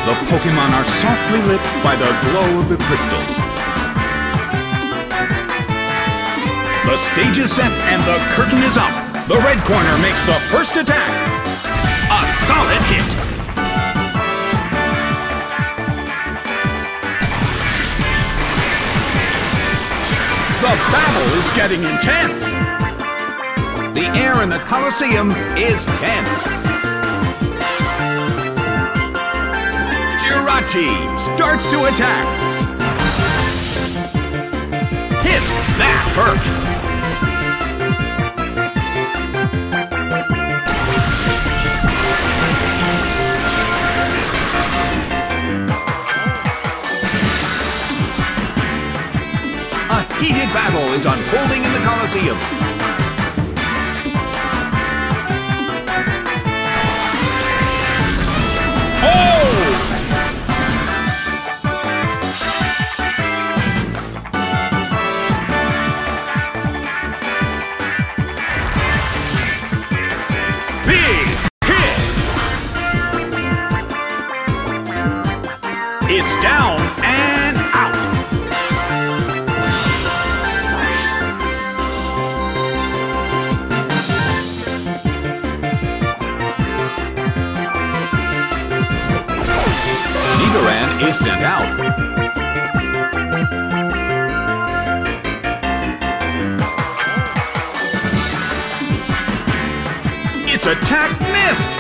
The Pokémon are softly lit by the glow of the crystals. The stage is set and the curtain is up. The red corner makes the first attack. A solid hit. The battle is getting intense. The air in the Colosseum is tense. Jirachi starts to attack. Hit! That hurt! A heated battle is unfolding in the Colosseum. It's down and out. Nidoran is sent out. Its attack missed.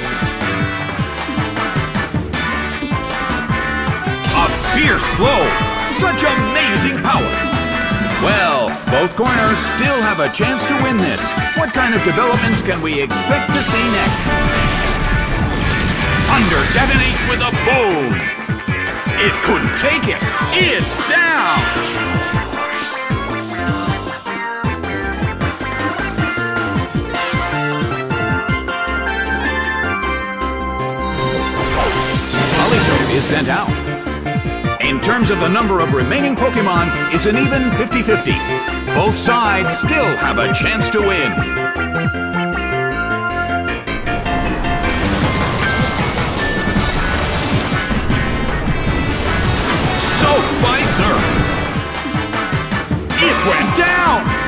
Fierce blow! Such amazing power! Well, both corners still have a chance to win this. What kind of developments can we expect to see next? Thunder detonates with a boom! It couldn't take it! It's down! Politoed is sent out. In terms of the number of remaining Pokémon, it's an even 50-50. Both sides still have a chance to win. Soaked by surf. It went down!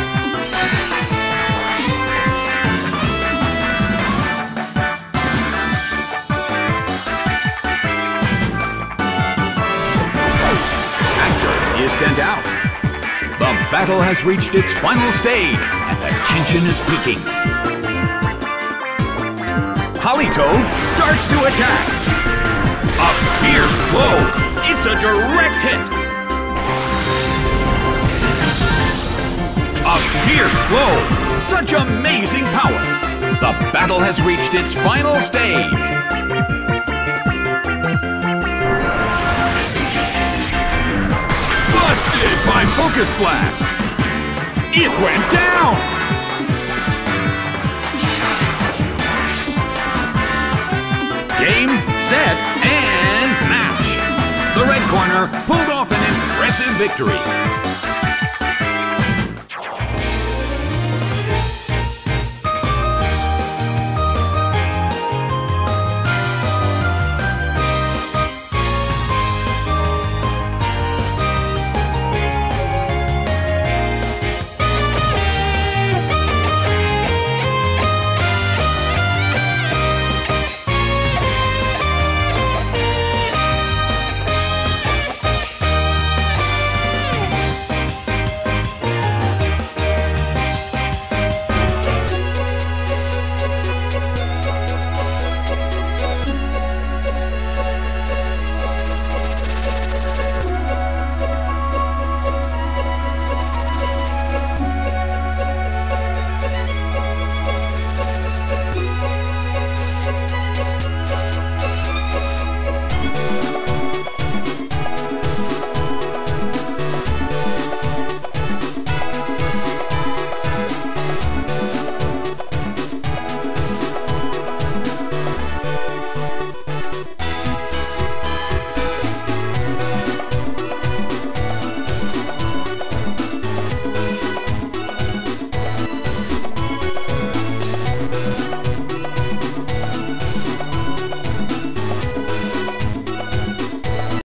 Is sent out. The battle has reached its final stage, and the tension is peaking. Politoed starts to attack. A fierce blow. It's a direct hit. A fierce blow. Such amazing power. The battle has reached its final stage. Busted by Focus Blast! It went down! Game, set, and match! The red corner pulled off an impressive victory.